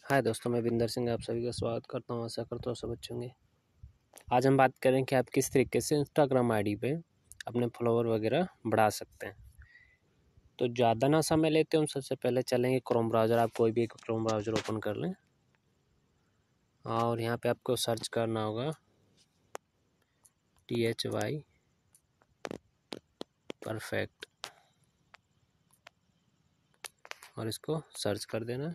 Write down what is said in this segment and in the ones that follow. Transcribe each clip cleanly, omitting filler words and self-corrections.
हाय दोस्तों, मैं बिंदर सिंह आप सभी का स्वागत करता हूं। आशा करता हूं सब अच्छे होंगे। आज हम बात करें कि आप किस तरीके से इंस्टाग्राम आईडी पे अपने फॉलोवर वगैरह बढ़ा सकते हैं। तो ज़्यादा ना समय लेते हम सबसे पहले चलेंगे क्रोम ब्राउज़र। आप कोई भी एक क्रोम ब्राउज़र ओपन कर लें और यहाँ पे आपको सर्च करना होगा THY परफेक्ट और इसको सर्च कर देना।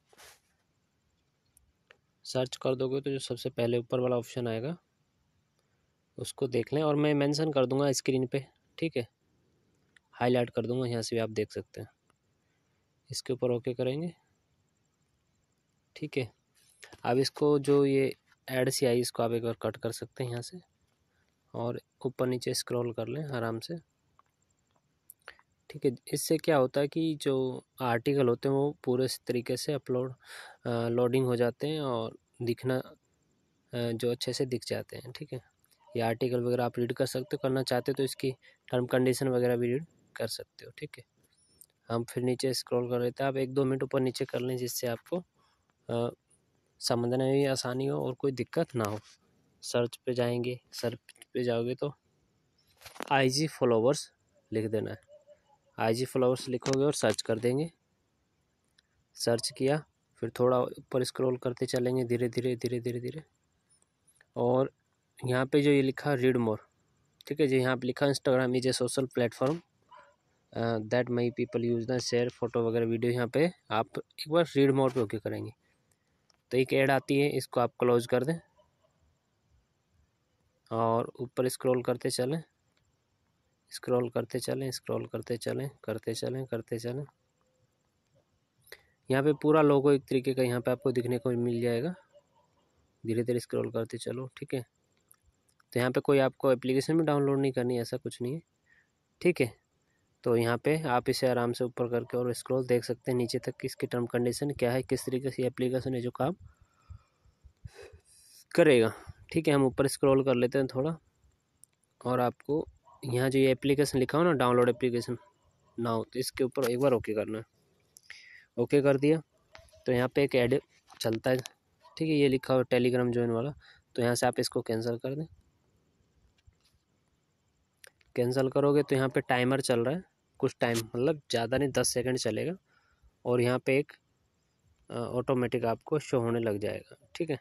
सर्च कर दोगे तो जो सबसे पहले ऊपर वाला ऑप्शन आएगा उसको देख लें और मैं मेंशन कर दूंगा स्क्रीन पे, ठीक है, हाईलाइट कर दूंगा, यहाँ से भी आप देख सकते हैं। इसके ऊपर ओके करेंगे, ठीक है। अब इसको जो ये ऐड सी आई इसको आप एक बार कट कर सकते हैं यहाँ से और ऊपर नीचे स्क्रॉल कर लें आराम से, ठीक है। इससे क्या होता है कि जो आर्टिकल होते हैं वो पूरे तरीके से लोडिंग हो जाते हैं और दिखना जो अच्छे से दिख जाते हैं, ठीक है। ये आर्टिकल वगैरह आप रीड कर सकते हो, करना चाहते हो तो इसकी टर्म कंडीशन वगैरह भी रीड कर सकते हो, ठीक है। हम फिर नीचे स्क्रॉल कर लेते हैं। आप 1-2 मिनट ऊपर नीचे कर लें जिससे आपको समझने में भी आसानी हो और कोई दिक्कत ना हो। सर्च पे जाएंगे, सर्च पे जाओगे तो IG फॉलोवर्स लिख देना है। IG फॉलोवर्स लिखोगे और सर्च कर देंगे। सर्च किया, फिर थोड़ा ऊपर स्क्रॉल करते चलेंगे धीरे धीरे धीरे धीरे धीरे और यहाँ पे जो ये लिखा रीड मोर, ठीक है जी, यहाँ पे लिखा Instagram is a social platform that may people use the share photo वगैरह वीडियो। यहाँ पे आप एक बार रीड मोर पे ओके करेंगे तो एक ऐड आती है, इसको आप क्लोज कर दें और ऊपर स्क्रॉल करते चलें, स्क्रॉल करते चलें, स्क्रॉल करते चलें, करते चलें, करते चलें। यहाँ पे पूरा लोगो एक तरीके का यहाँ पे आपको दिखने को मिल जाएगा। धीरे धीरे स्क्रॉल करते चलो, ठीक है। तो यहाँ पे कोई आपको एप्लीकेशन भी डाउनलोड नहीं करनी है, ऐसा कुछ नहीं है, ठीक है। तो यहाँ पे आप इसे आराम से ऊपर करके और स्क्रॉल देख सकते हैं नीचे तक कि इसकी टर्म कंडीशन क्या है, किस तरीके से एप्लीकेशन है जो काम करेगा, ठीक है। हम ऊपर स्क्रॉल कर लेते हैं थोड़ा और आपको यहाँ जो ये एप्लीकेशन लिखा हो ना, डाउनलोड एप्लीकेशन नाउ, तो इसके ऊपर एक बार ओके करना है। ओके कर दिया तो यहाँ पे एक ऐड चलता है, ठीक है, ये लिखा हो टेलीग्राम ज्वाइन वाला, तो यहाँ से आप इसको कैंसिल कर दें। कैंसिल करोगे तो यहाँ पे टाइमर चल रहा है कुछ टाइम, मतलब ज़्यादा नहीं, 10 सेकंड चलेगा और यहाँ पे एक ऑटोमेटिक आपको शो होने लग जाएगा, ठीक है।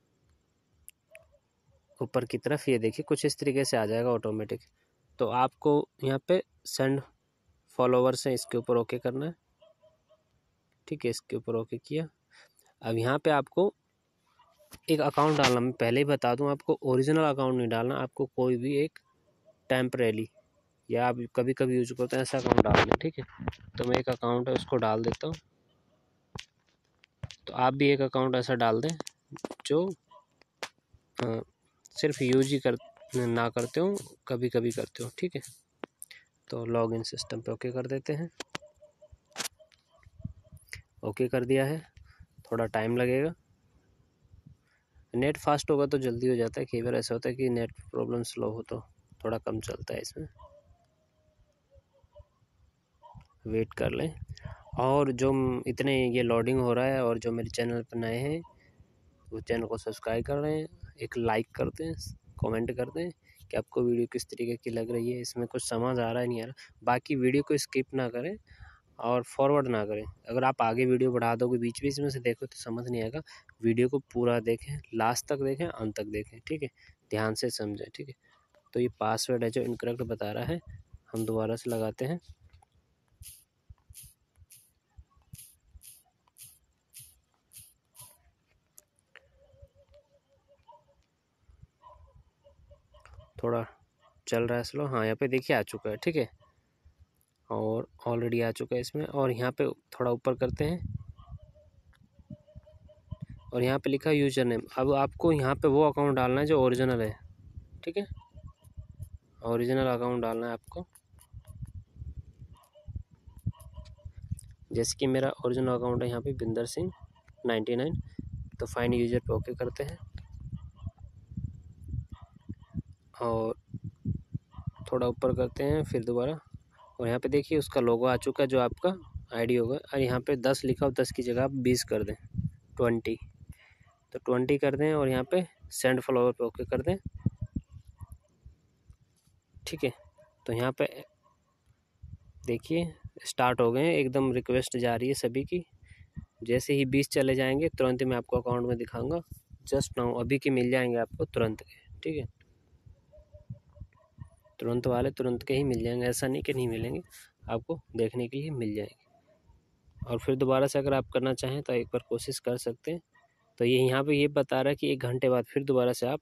ऊपर की तरफ ये देखिए कुछ इस तरीके से आ जाएगा ऑटोमेटिक। तो आपको यहाँ पे सेंड फॉलोवर्स हैं, इसके ऊपर ओके करना है, ठीक है। इसके ऊपर ओके किया। अब यहाँ पे आपको एक अकाउंट डालना, मैं पहले ही बता दूं आपको ओरिजिनल अकाउंट नहीं डालना, आपको कोई भी एक टेम्परेरी या आप कभी कभी यूज करते हैं ऐसा अकाउंट डाल दें, ठीक है। तो मैं एक अकाउंट है उसको डाल देता हूँ। तो आप भी एक अकाउंट ऐसा डाल दें जो सिर्फ यूज ही ना करते हो, कभी कभी करते हो, ठीक है। तो लॉग इन सिस्टम पे ओके कर देते हैं। ओके कर दिया है, थोड़ा टाइम लगेगा, नेट फास्ट होगा तो जल्दी हो जाता है। कई बार ऐसा होता है कि नेट प्रॉब्लम स्लो हो तो थोड़ा कम चलता है, इसमें वेट कर लें। और जो इतने ये लोडिंग हो रहा है और जो मेरे चैनल पर नए हैं वो चैनल को सब्सक्राइब कर रहे हैं, एक लाइक कर दें, कमेंट कर दें कि आपको वीडियो किस तरीके की लग रही है, इसमें कुछ समझ आ रहा है नहीं आ रहा। बाकी वीडियो को स्किप ना करें और फॉरवर्ड ना करें। अगर आप आगे वीडियो बढ़ा दोगे बीच बीच में से देखो तो समझ नहीं आएगा। वीडियो को पूरा देखें, लास्ट तक देखें, अंत तक देखें, ठीक है, ध्यान से समझें, ठीक है। तो ये पासवर्ड है जो इनकरेक्ट बता रहा है, हम दोबारा से लगाते हैं। थोड़ा चल रहा है स्लो, हाँ यहाँ पे देखिए आ चुका है, ठीक है, और ऑलरेडी आ चुका है इसमें। और यहाँ पे थोड़ा ऊपर करते हैं और यहाँ पे लिखा है यूजर नेम। अब आपको यहाँ पे वो अकाउंट डालना है जो ओरिजिनल है, ठीक है, ओरिजिनल अकाउंट डालना है आपको। जैसे कि मेरा ओरिजिनल अकाउंट है यहाँ पे बिंदर सिंह 99। तो फाइंड यूजर पे ओके करते हैं और थोड़ा ऊपर करते हैं फिर दोबारा, और यहाँ पे देखिए उसका लोगो आ चुका है जो आपका आईडी होगा। और यहाँ पे 10 लिखा हो, 10 की जगह आप 20 कर दें, 20, तो 20 कर दें और यहाँ पे सेंड फॉलोवर पे ओके कर दें। ठीक है, तो यहाँ पे देखिए स्टार्ट हो गए हैं, एकदम रिक्वेस्ट जा रही है सभी की। जैसे ही 20 चले जाएंगे तुरंत मैं आपको अकाउंट में दिखाऊंगा, जस्ट नाउ अभी के मिल जाएंगे आपको तुरंत के। ठीक है, तुरंत वाले तुरंत के ही मिल जाएंगे, ऐसा नहीं कि नहीं मिलेंगे, आपको देखने के लिए मिल जाएंगे। और फिर दोबारा से अगर आप करना चाहें तो एक बार कोशिश कर सकते हैं। तो ये यहाँ पे ये बता रहा है कि 1 घंटे बाद फिर दोबारा से आप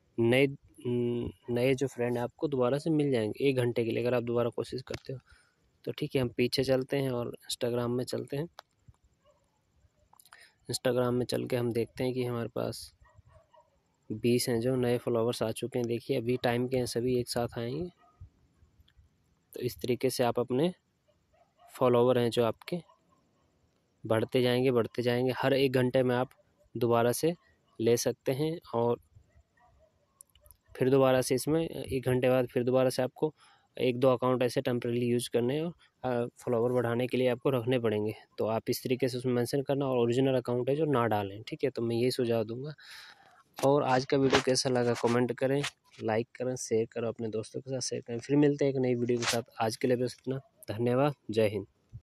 नए जो फ्रेंड है आपको दोबारा से मिल जाएंगे 1 घंटे के लिए, अगर आप दोबारा कोशिश करते हो तो। ठीक है, हम पीछे चलते हैं और इंस्टाग्राम में चलते हैं। इंस्टाग्राम में चल के हम देखते हैं कि हमारे पास 20 हैं जो नए फॉलोवर्स आ चुके हैं। देखिए अभी टाइम के हैं, सभी एक साथ आएंगे। तो इस तरीके से आप अपने फॉलोवर हैं जो आपके बढ़ते जाएंगे। हर 1 घंटे में आप दोबारा से ले सकते हैं और फिर दोबारा से इसमें 1 घंटे बाद फिर दोबारा से आपको 1-2 अकाउंट ऐसे टेम्परेरी यूज़ करने और फॉलोवर बढ़ाने के लिए आपको रखने पड़ेंगे। तो आप इस तरीके से उसमें मेंशन करना और ओरिजिनल अकाउंट है जो ना डालें। ठीक है, तो मैं यही सुझाव दूंगा। और आज का वीडियो कैसा लगा कमेंट करें, लाइक करें, शेयर करें, अपने दोस्तों के साथ शेयर करें। फिर मिलते हैं एक नई वीडियो के साथ। आज के लिए बस इतना, धन्यवाद, जय हिंद।